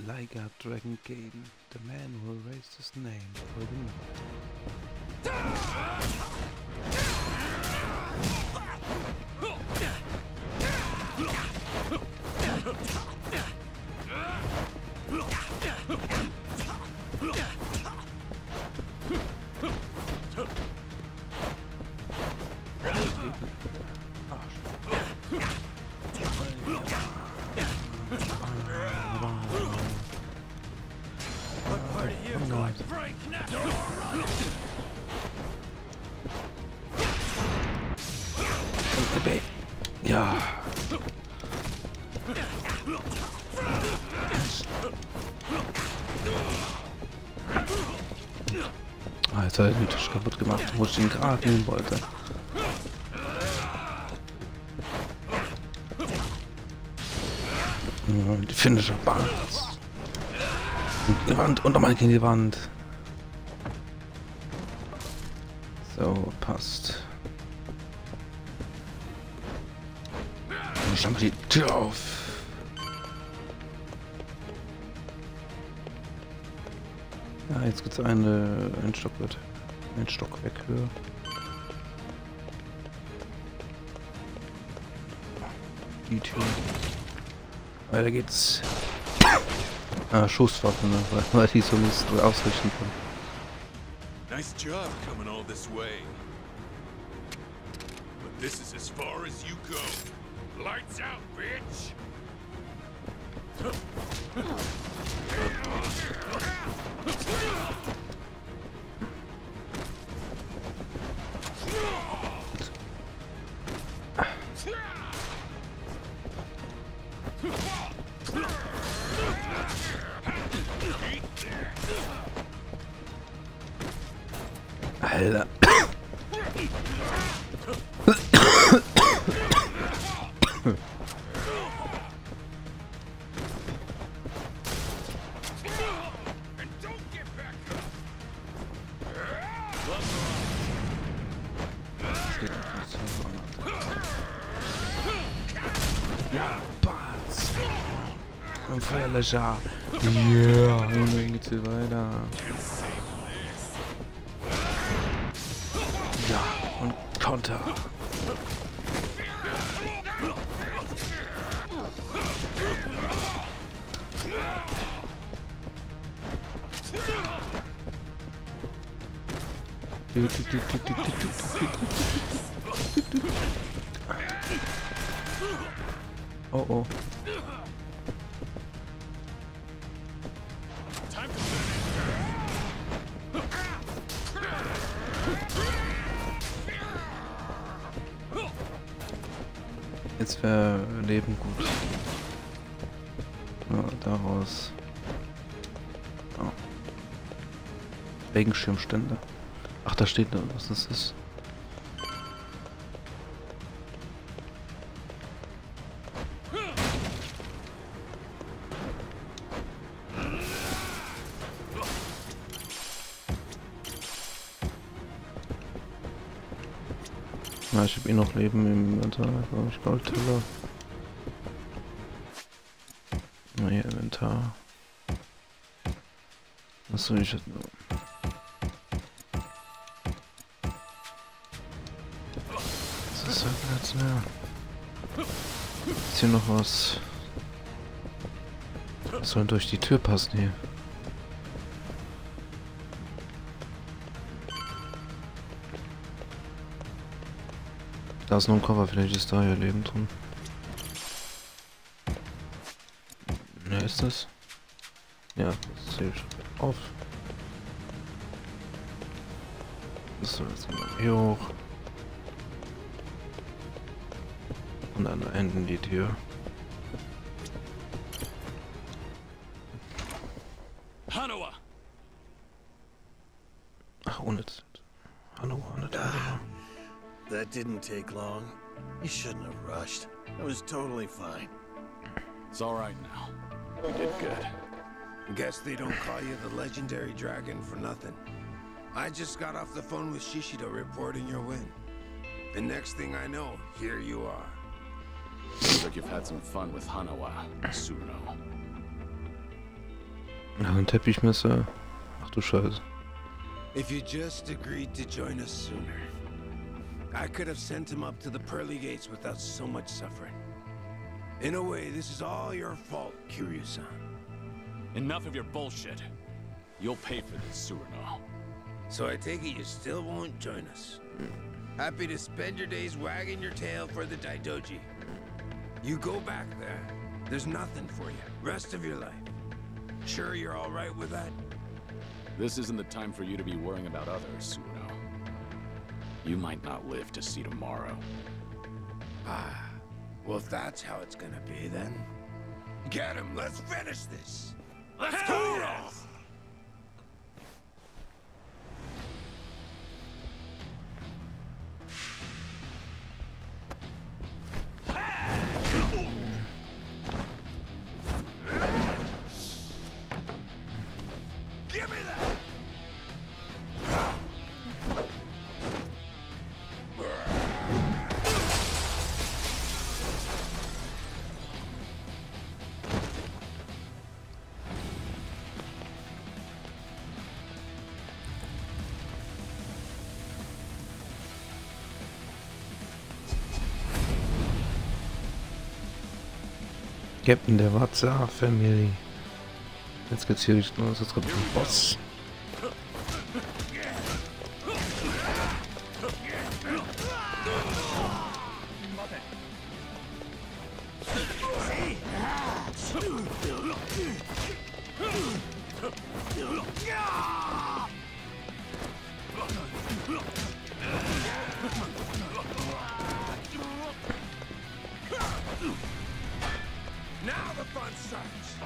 Liger Dragon Gaiden, the man who raised his name for the night. Ja. Ah, jetzt hat er den Tisch kaputt gemacht, wo ich den gerade nehmen wollte. Die finnische Bank. Die Wand, und nochmal gegen die Wand. So, passt. Ich mache die Tür auf. Ja, jetzt gibt es ein Stockwerk höher. Die Tür. Weiter geht's. Ah, Schusswaffe, ne? Weil die so nicht ausrichten kann. Nice job coming all this way. But this is as far as you go. Lights out, bitch! Alter. Ja, Bats. Ein Feuerlöscher. Ja, und dann geht's hier weiter. Ja, und Konter. Oh oh. Jetzt wäre Leben gut. Ja, daraus. Oh. Regenschirmstände. Ach, da steht noch, was das ist. Na, ich habe eh noch Leben im Inventar, glaube ich, Goldteller. Na hier, Inventar. Achso, ich hätte nur. Das ist ja Platz mehr. Ist hier noch was? Was soll durch die Tür passen hier? Da ist noch ein Cover, vielleicht ist da ja Leben drin. Ne, ist das? Ja, das sehe ich auf. Das soll jetzt mal hier hoch. Und dann da hinten die Tür. Hanawa! Ach, ohne Hanawa, ohne That didn't take long. You shouldn't have rushed. I was totally fine. It's all right now. We did good. Guess they don't call you the legendary dragon for nothing. I just got off the phone with Shishido reporting your win. The next thing I know, here you are. Seems like you've had some fun with Hanawa, Tsuno. Ja, ein Teppichmesser. Ach du Scheiße. If you just agreed to join us sooner, I could have sent him up to the pearly gates without so much suffering. In a way, this is all your fault, Kiryu-san. Enough of your bullshit. You'll pay for this, Suruno. So I take it you still won't join us. Happy to spend your days wagging your tail for the Daidoji. You go back there. There's nothing for you. Rest of your life. Sure you're all right with that? This isn't the time for you to be worrying about others, Suruno. You might not live to see tomorrow. Ah, well if that's how it's gonna be then. Get him, let's finish this! Let's go! Give me that! Captain der Watsa Family. Jetzt geht's hier richtig los, jetzt kommt der Boss. Now the fun starts!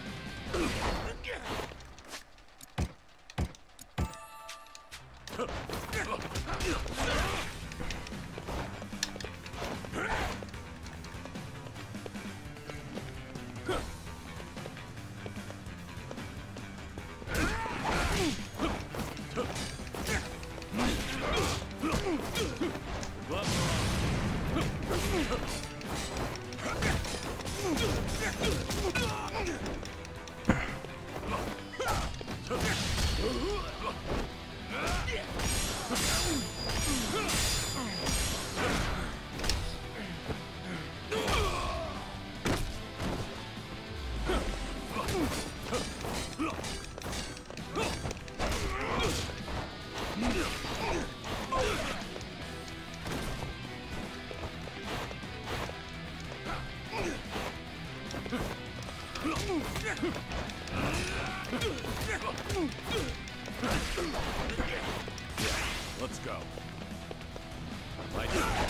Let's go. Right.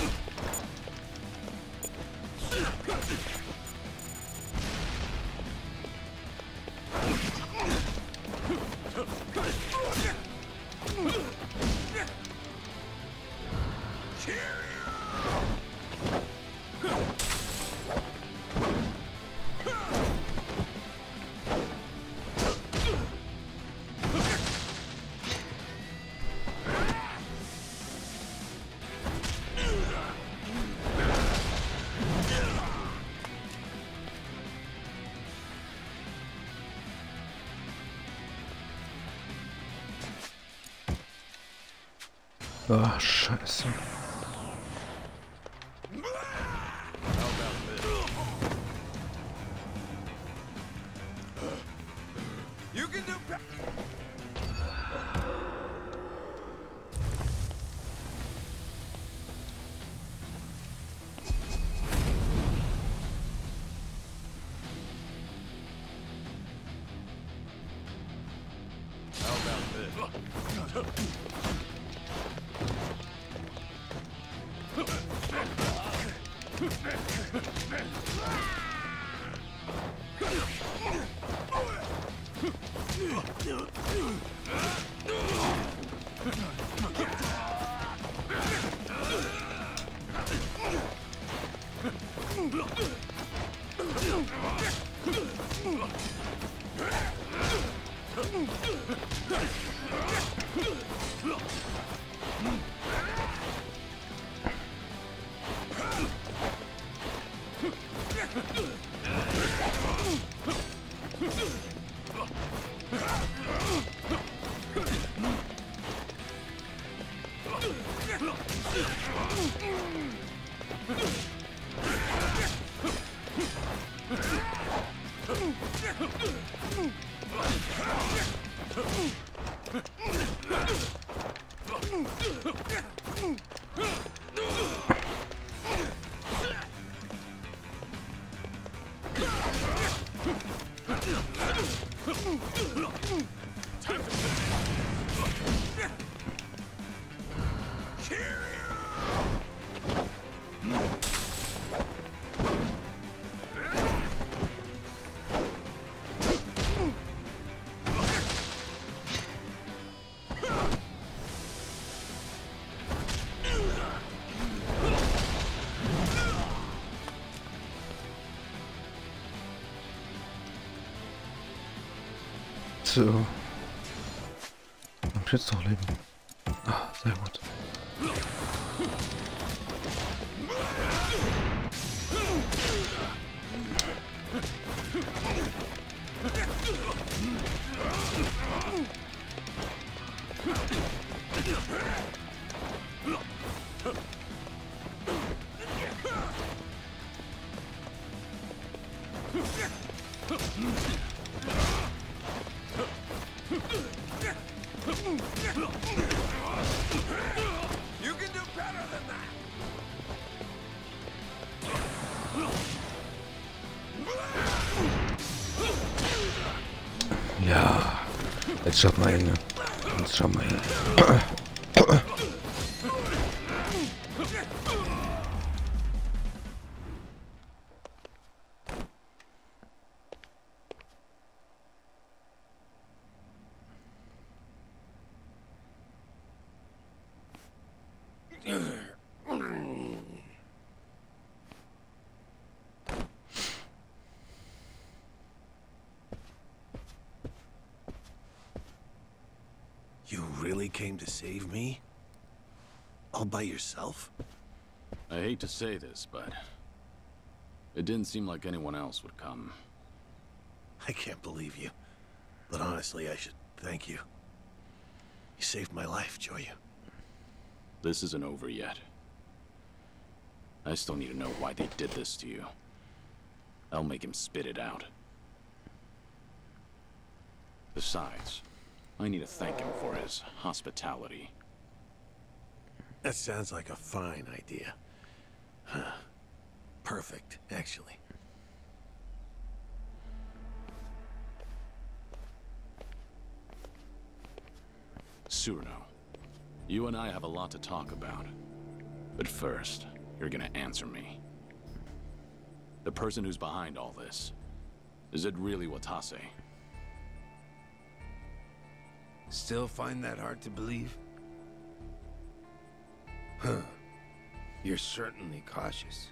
Ah, Scheiße. You can do So. Jetzt doch leben. Ah, sehr gut. You can do better than that. Ja, jetzt schaut mal hin. Jetzt schauen wir hin. You really came to save me? All by yourself? I hate to say this, but it didn't seem like anyone else would come. I can't believe you. But honestly, I should thank you. You saved my life, Joyu. This isn't over yet. I still need to know why they did this to you. I'll make him spit it out. Besides, I need to thank him for his hospitality. That sounds like a fine idea. Huh. Perfect, actually. Cyrano, you and I have a lot to talk about. But first, you're gonna answer me. The person who's behind all this, is it really Watase? Still find that hard to believe? Huh. You're certainly cautious.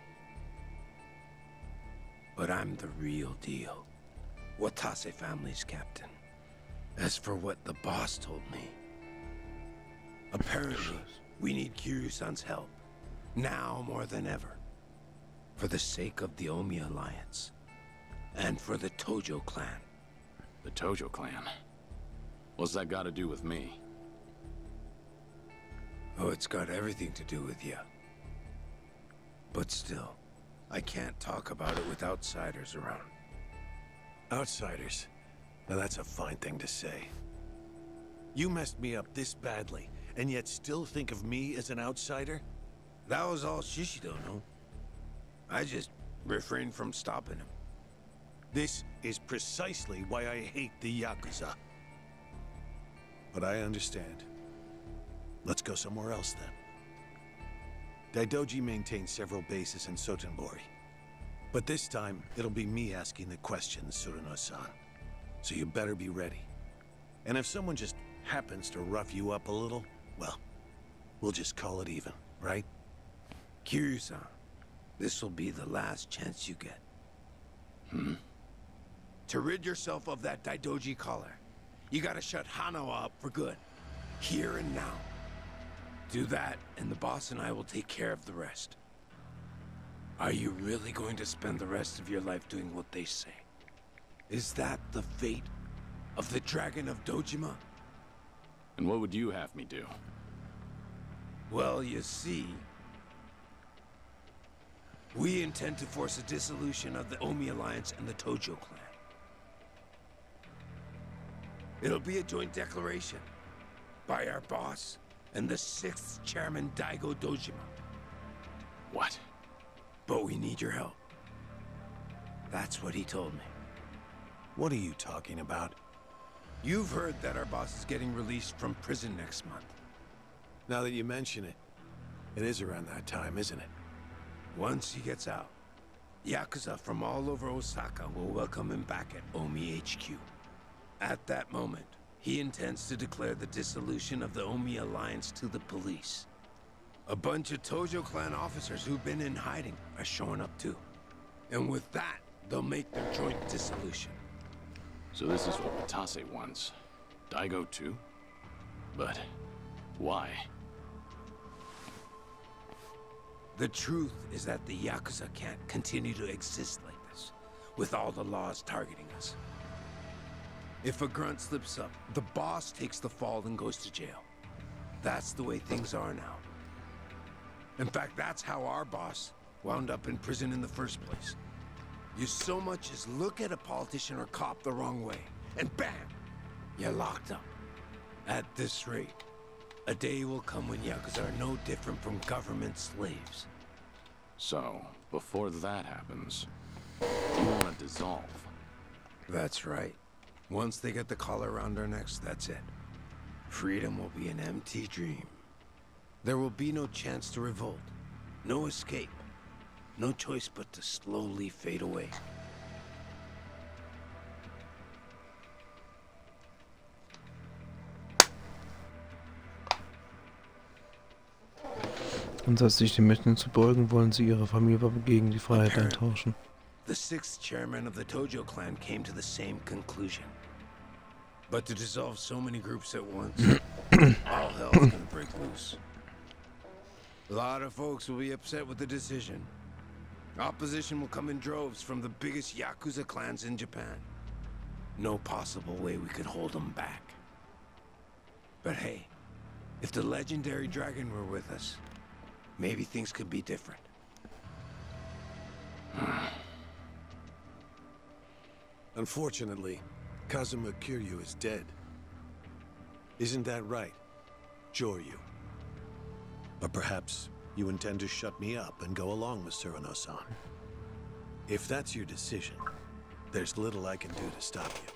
But I'm the real deal. Watase family's captain. As for what the boss told me, apparently we need Kiryu-san's help. Now more than ever. For the sake of the Omi Alliance. And for the Tojo clan. The Tojo clan? What's that got to do with me? Oh, it's got everything to do with you. But still, I can't talk about it with outsiders around. Outsiders? Now that's a fine thing to say. You messed me up this badly, and yet still think of me as an outsider? That was all Shishido, no? I just refrained from stopping him. This is precisely why I hate the Yakuza. But I understand. Let's go somewhere else then. Daidoji maintains several bases in Sotenbori. But this time, it'll be me asking the questions, Tsuruno-san. So you better be ready. And if someone just happens to rough you up a little, well, we'll just call it even, right? Kiryu-san, this will be the last chance you get. To rid yourself of that Daidoji collar, you gotta shut Hanawa up for good. Here and now. Do that, and the boss and I will take care of the rest. Are you really going to spend the rest of your life doing what they say? Is that the fate of the Dragon of Dojima? And what would you have me do? Well, you see, we intend to force a dissolution of the Omi Alliance and the Tojo clan. It'll be a joint declaration by our boss and the 6th chairman, Daigo Dojima. What? But we need your help. That's what he told me. What are you talking about? You've heard that our boss is getting released from prison next month. Now that you mention it, it is around that time, isn't it? Once he gets out, Yakuza from all over Osaka will welcome him back at Omi HQ. At that moment, he intends to declare the dissolution of the Omi Alliance to the police. A bunch of Tojo clan officers who've been in hiding are showing up too. And with that, they'll make their joint dissolution. So this is what Watase wants. Daigo too? But why? The truth is that the Yakuza can't continue to exist like this, with all the laws targeting us. If a grunt slips up, the boss takes the fall and goes to jail. That's the way things are now. In fact, that's how our boss wound up in prison in the first place. You so much as look at a politician or cop the wrong way, and bam! You're locked up. At this rate, a day will come when Yakuza are no different from government slaves. So, before that happens, you want to dissolve. That's right. Once they get the collar around our necks, that's it. Freedom will be an empty dream. There will be no chance to revolt, no escape, no choice but to slowly fade away. Anstatt sich den Mächten zu beugen, wollen sie ihre Familie gegen die Freiheit eintauschen. The 6th chairman of the Tojo clan came to the same conclusion. But to dissolve so many groups at once, all hell's gonna break loose. A lot of folks will be upset with the decision. Opposition will come in droves from the biggest Yakuza clans in Japan. No possible way we could hold them back. But hey, if the legendary dragon were with us, maybe things could be different. Unfortunately, Kazuma Kiryu is dead. Isn't that right, Joryu? Or perhaps you intend to shut me up and go along with Surano-san. If that's your decision, there's little I can do to stop you.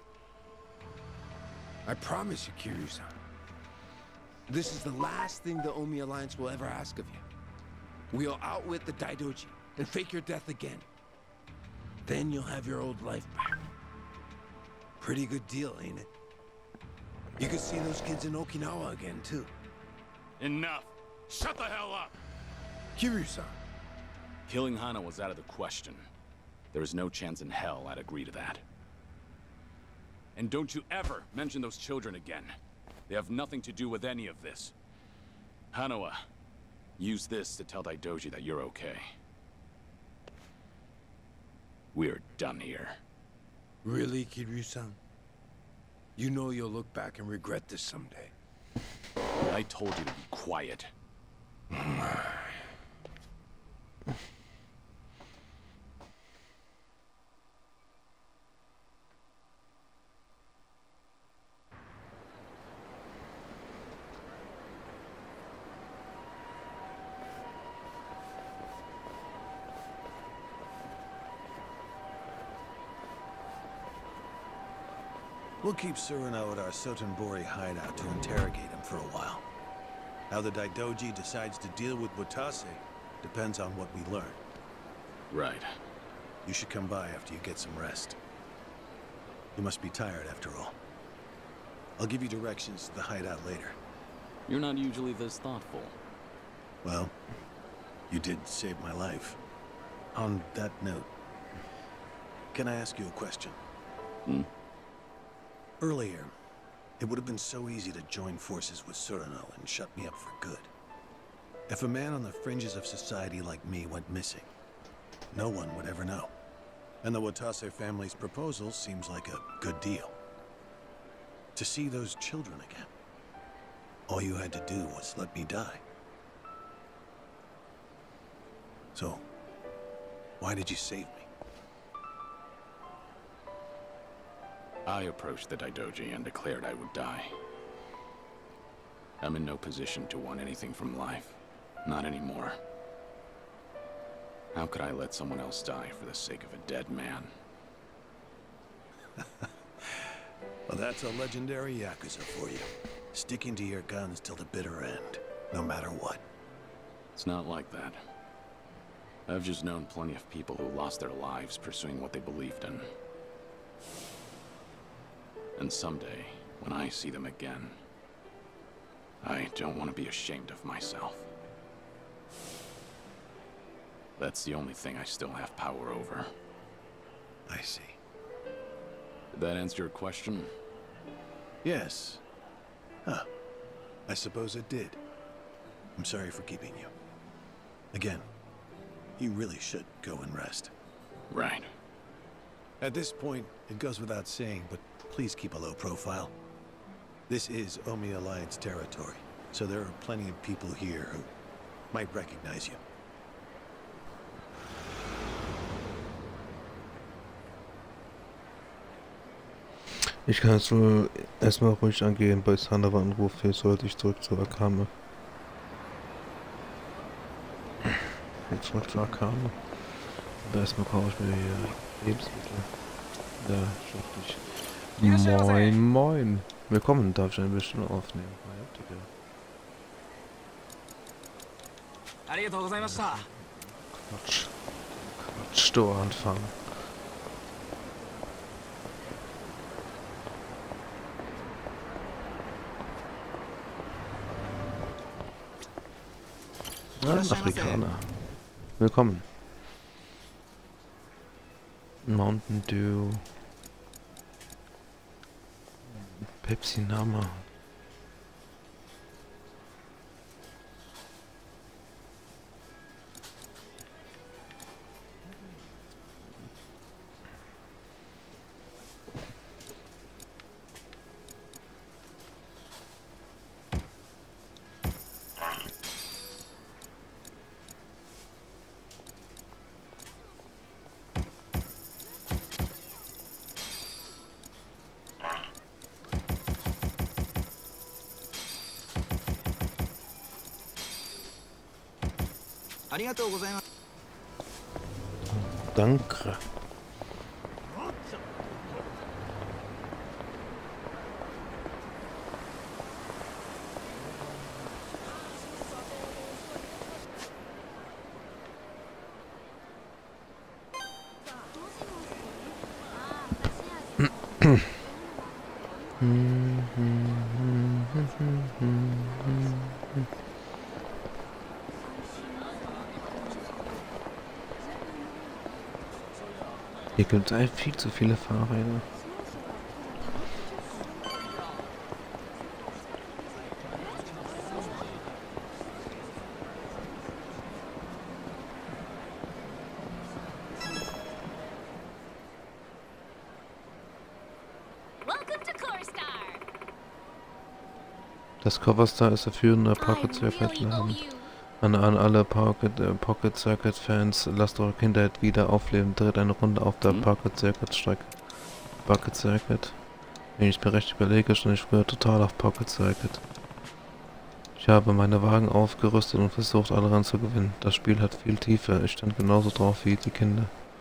I promise you, Kiryu-san. This is the last thing the Omi Alliance will ever ask of you. We'll outwit the Daidoji and fake your death again. Then you'll have your old life back. Pretty good deal, ain't it? You could see those kids in Okinawa again, too. Enough! Shut the hell up! Kiryu-san. Killing Hana was out of the question. There is no chance in hell I'd agree to that. And don't you ever mention those children again. They have nothing to do with any of this. Hanawa, use this to tell Daidoji that you're okay. We're done here. Really, Kiryu-san? You know you'll look back and regret this someday. I told you to be quiet. We'll keep Surano at our Sotenbori hideout to interrogate him for a while. How the Daidoji decides to deal with Watase depends on what we learn. Right. You should come by after you get some rest. You must be tired after all. I'll give you directions to the hideout later. You're not usually this thoughtful. Well, you did save my life. On that note, can I ask you a question? Earlier, it would have been so easy to join forces with Surano and shut me up for good. If a man on the fringes of society like me went missing, no one would ever know. And the Watase family's proposal seems like a good deal. To see those children again, all you had to do was let me die. So, why did you save me? I approached the Daidoji and declared I would die. I'm in no position to want anything from life. Not anymore. How could I let someone else die for the sake of a dead man? Well, that's a legendary Yakuza for you. Sticking to your guns till the bitter end, no matter what. It's not like that. I've just known plenty of people who lost their lives pursuing what they believed in. And someday, when I see them again, I don't want to be ashamed of myself. That's the only thing I still have power over. I see. Did that answer your question? Yes. Huh. I suppose it did. I'm sorry for keeping you. Again, you really should go and rest. Right. At this point, it goes without saying, but please keep a low profile. This is Omi Alliance territory, so there are plenty of people here who might recognize you. Ich kann es wohl erstmal ruhig angehen, bei Sandover anrufe, sollte ich zurück zur Akame. Zurück zur Akame. Aber erstmal brauche ich mir hier Lebensmittel. Ja, schriftlich. Moin, moin. Willkommen, darf ich eine Bestellung aufnehmen? Quatsch. Quatsch, du anfangen. Afrikaner. Willkommen. Mountain Dew. Pepsi Nama. Danke. Hier gibt es viel zu viele Fahrräder. Das Cover Star ist der führende Pocket Circuit Laden. An alle Pocket Circuit Fans, lasst eure Kindheit wieder aufleben, dreht eine Runde auf der Pocket Circuit Strecke. Pocket Circuit. Wenn ich mir recht überlege, stand ich früher total auf Pocket Circuit. Ich habe meine Wagen aufgerüstet und versucht, alle ranzugewinnen. Das Spiel hat viel Tiefe, ich stand genauso drauf wie die Kinder.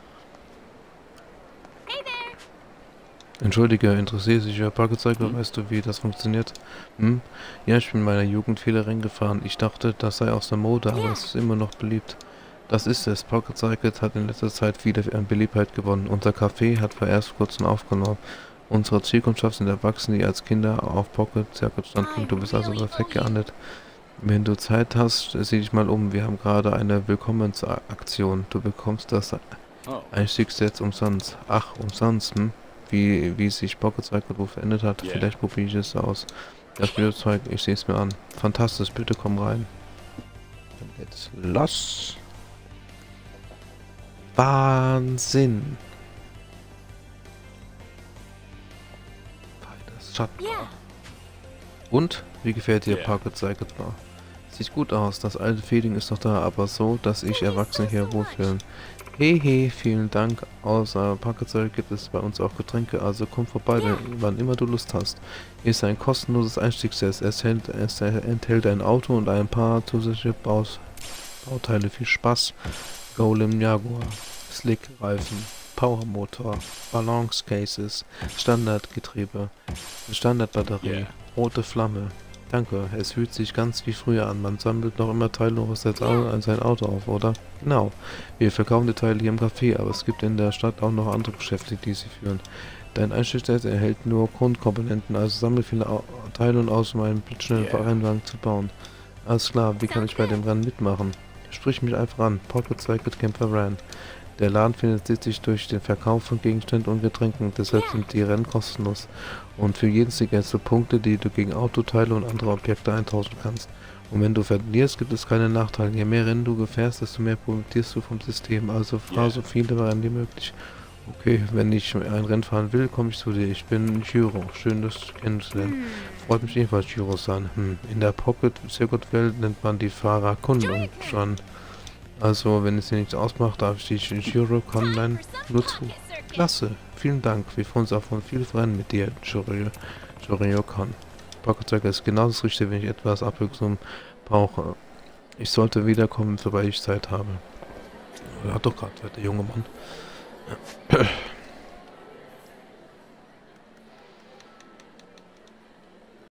Entschuldige, interessiert sich für Pocket Circuit, weißt du, wie das funktioniert? Hm? Ja, ich bin in meiner Jugend viele Rennen gefahren. Ich dachte, das sei aus der Mode, aber es ist immer noch beliebt. Das ist es. Pocket Circuit hat in letzter Zeit wieder an Beliebtheit gewonnen. Unser Café hat vor erst kurzem aufgenommen. Unsere Zielkundschaft sind Erwachsene, die als Kinder auf Pocket Circuit standen. Du bist also perfekt geahndet. Wenn du Zeit hast, sieh dich mal um. Wir haben gerade eine Willkommensaktion. Du bekommst das Einstiegsset umsonst. Ach, umsonst, hm? Wie sich Pocket Circuit wohl verändert hat. Yeah. Vielleicht probiere ich es aus. Das Spielzeug, ich sehe es mir an. Fantastisch, bitte komm rein. Dann geht's los. Wahnsinn. Das Schatten. Yeah. Und? Wie gefällt dir Pocket Circuit war? Sieht gut aus. Das alte Feeling ist noch da, aber so, dass sich Erwachsene hier wohlfühlen. Hehe, vielen Dank. Außer Parkzeug gibt es bei uns auch Getränke, also komm vorbei, wann immer du Lust hast. Ist ein kostenloses Einstiegstest. Es enthält ein Auto und ein paar zusätzliche Bauteile. Viel Spaß. Golem Jaguar, Slick-Reifen, Powermotor, Balance Cases, Standardgetriebe, Standardbatterie, rote Flamme. Danke, es fühlt sich ganz wie früher an. Man sammelt noch immer Teile aus sein Auto auf, oder? Genau. Wir verkaufen die Teile hier im Café, aber es gibt in der Stadt auch noch andere Geschäfte, die sie führen. Dein Einstiegstest erhält nur Grundkomponenten, also sammle viele Teile und aus, um einen blitzschnellen Rennwagen zu bauen. Alles klar, wie kann ich bei dem Rennen mitmachen? Sprich mich einfach an. Pocket Cycle Camper Ran. Der Laden finanziert sich durch den Verkauf von Gegenständen und Getränken, deshalb sind die Rennen kostenlos. Und für jeden Sieg erhältst du Punkte, die du gegen Autoteile und andere Objekte eintauschen kannst. Und wenn du verlierst, gibt es keine Nachteile. Je mehr Rennen du gefährst, desto mehr profitierst du vom System. Also fahr so viele Rennen wie möglich. Okay, wenn ich ein Rennen fahren will, komme ich zu dir. Ich bin Jiro. Schön, dich kennenzulernen. Freut mich ebenfalls, Jiro-san. In der Pocket-Circuit-Welt nennt man die Fahrer Kunden und schon. Also, wenn es dir nichts ausmacht, darf ich dich in Jiro-Con nur zu. Klasse, vielen Dank. Wir freuen uns auf viele Rennen mit dir, Jiro-Con. Pocket-Circuit ist genau das Richtige, wenn ich etwas Abwechslung brauche. Ich sollte wiederkommen, sobald ich Zeit habe. Er hat doch gerade der junge Mann.